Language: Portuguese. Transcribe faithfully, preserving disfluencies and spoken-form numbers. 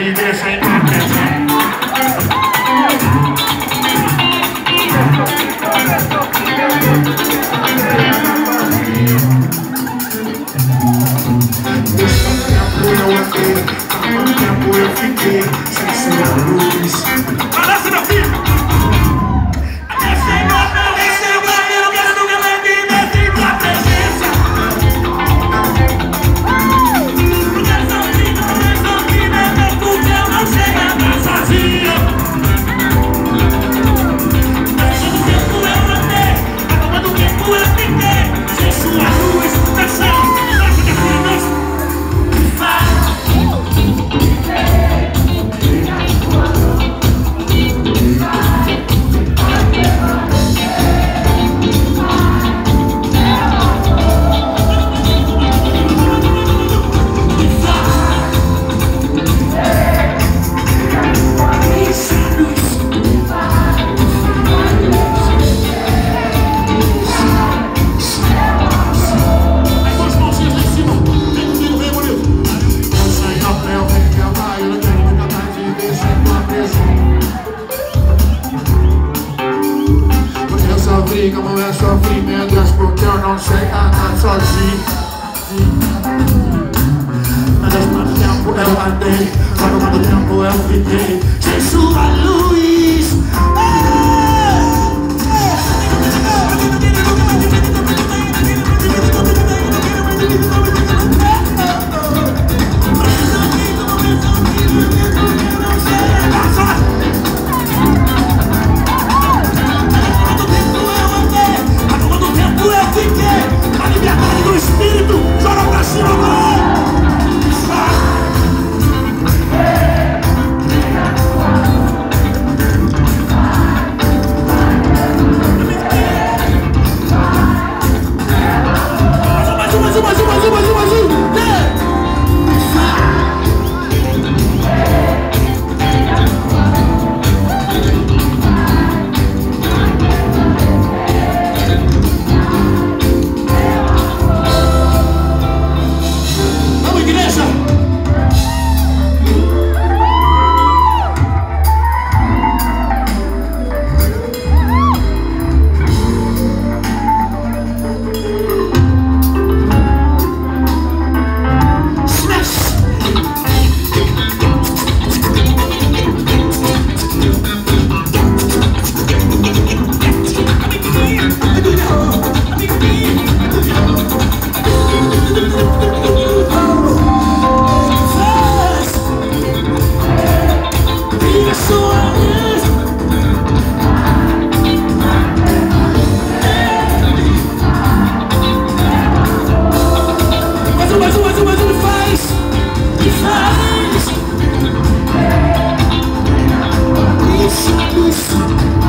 me deixa enlouquecer. Quanto tempo eu fiquei sem sua luz? Balança, meu filho! Esse é meu, esse é o meu, eu quero nunca mais viver sem tua presença. Não quero sozinho, não quero sozinho, meu porque eu não sei andar sozinho. Mas todo tempo eu andei, mas todo tempo eu fiquei sem sua luz. Canção, nossa, que filho, nossa. Como é sofrimento, porque eu não sei andar sozinho. Mas quanto tempo eu andei, quanto, quanto tempo eu fiquei sem sua luz. A liberdade do espírito, joga pra cima, mano! Mais um, mais um, mais um, mais um, mais um, mais um! Isso, isso.